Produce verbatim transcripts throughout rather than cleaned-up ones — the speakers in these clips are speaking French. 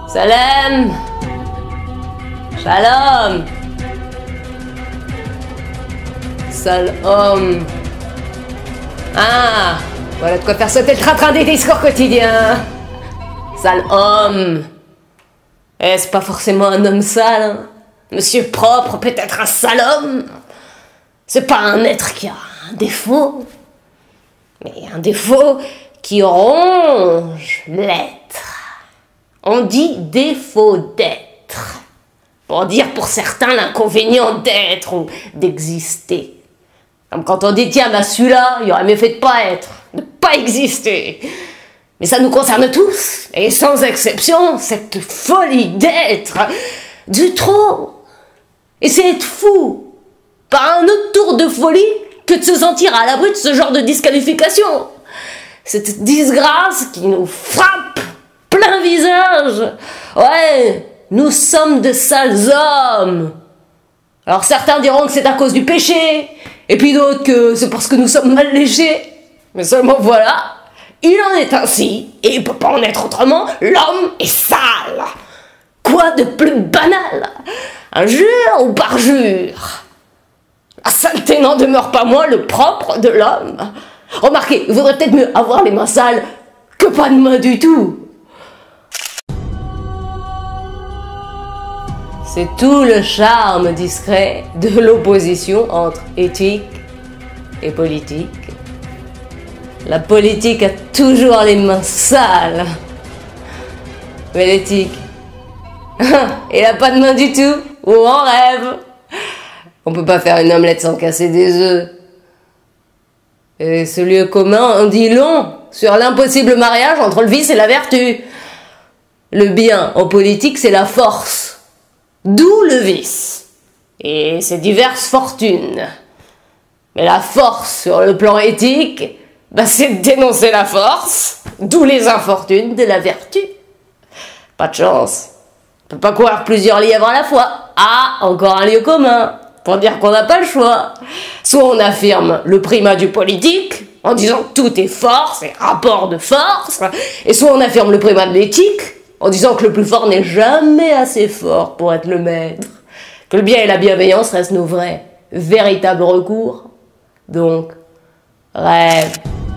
Salam. Shalom. Sale homme. Ah, voilà de quoi faire sauter le train-train des discours quotidiens. Sale homme. Est-ce pas forcément un homme sale, hein? Monsieur propre, peut-être un sale homme. C'est pas un être qui a un défaut, mais un défaut qui ronge l'être. On dit défaut d'être, pour dire pour certains l'inconvénient d'être ou d'exister. Comme quand on dit tiens, bah celui-là, il aurait mieux fait de pas être, de pas exister. Mais ça nous concerne tous, et sans exception, cette folie d'être, du trop. Et c'est être fou, par un autre tour de folie que de se sentir à l'abri de ce genre de disqualification. Cette disgrâce qui nous frappe plein visage. Ouais, nous sommes de sales hommes. Alors certains diront que c'est à cause du péché, et puis d'autres que c'est parce que nous sommes mal léchés. Mais seulement voilà, il en est ainsi, et il peut pas en être autrement, l'homme est sale. Quoi de plus banal? Injure ou parjure? La saleté n'en demeure pas moins le propre de l'homme. Remarquez, il vaudrait peut-être mieux avoir les mains sales que pas de mains du tout. C'est tout le charme discret de l'opposition entre éthique et politique. La politique a toujours les mains sales. Mais l'éthique, il a pas de main du tout, ou on rêve. On peut pas faire une omelette sans casser des œufs. Et ce lieu commun en dit long sur l'impossible mariage entre le vice et la vertu. Le bien en politique, c'est la force. D'où le vice. Et ses diverses fortunes. Mais la force sur le plan éthique, bah c'est de dénoncer la force. D'où les infortunes de la vertu. Pas de chance. On peut pas courir plusieurs lièvres à la fois. Ah, encore un lieu commun. Pour dire qu'on n'a pas le choix. Soit on affirme le primat du politique, en disant que tout est force et rapport de force, et soit on affirme le primat de l'éthique, en disant que le plus fort n'est jamais assez fort pour être le maître, que le bien et la bienveillance restent nos vrais, véritables recours. Donc, rêve.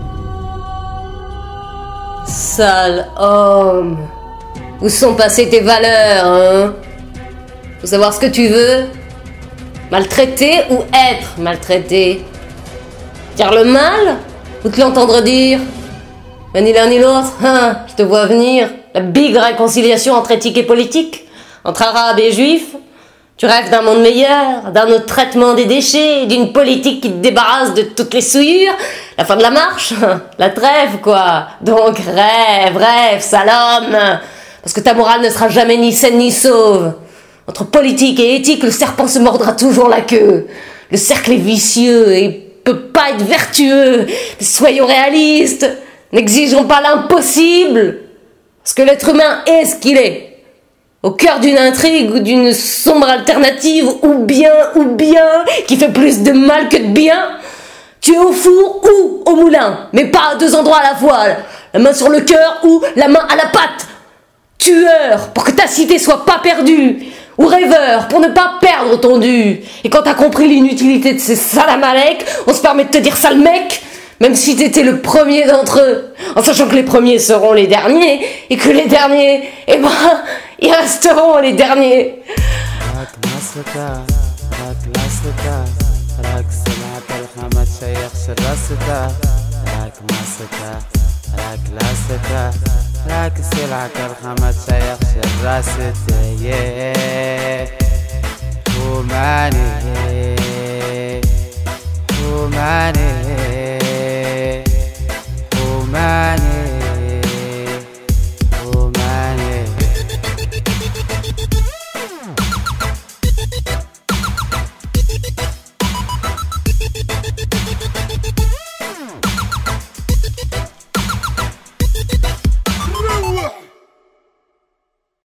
Sale homme. Où sont passées tes valeurs, hein? Faut savoir ce que tu veux. Maltraiter ou être maltraité? Dire le mal ou te l'entendre dire? Ben, ni l'un ni l'autre, hein, je te vois venir. La big réconciliation entre éthique et politique, entre arabes et juifs. Tu rêves d'un monde meilleur, d'un autre traitement des déchets, d'une politique qui te débarrasse de toutes les souillures. La fin de la marche, la trêve quoi. Donc rêve, rêve, sale homme. Parce que ta morale ne sera jamais ni saine ni sauve. Entre politique et éthique, le serpent se mordra toujours la queue. Le cercle est vicieux et peut pas être vertueux. Mais soyons réalistes, n'exigeons pas l'impossible. Parce que l'être humain est ce qu'il est. Au cœur d'une intrigue ou d'une sombre alternative, ou bien, ou bien, qui fait plus de mal que de bien. Tu es au four ou au moulin, mais pas à deux endroits à la fois. La main sur le cœur ou la main à la patte. Tueur, pour que ta cité soit pas perdue. Ou rêveur, pour ne pas perdre ton dû. Et quand t'as compris l'inutilité de ces salamalek, on se permet de te dire sale mec, même si t'étais le premier d'entre eux, en sachant que les premiers seront les derniers, et que les derniers, eh ben, ils resteront les derniers. راك سلعة كرخمة شيخ شراسته وماني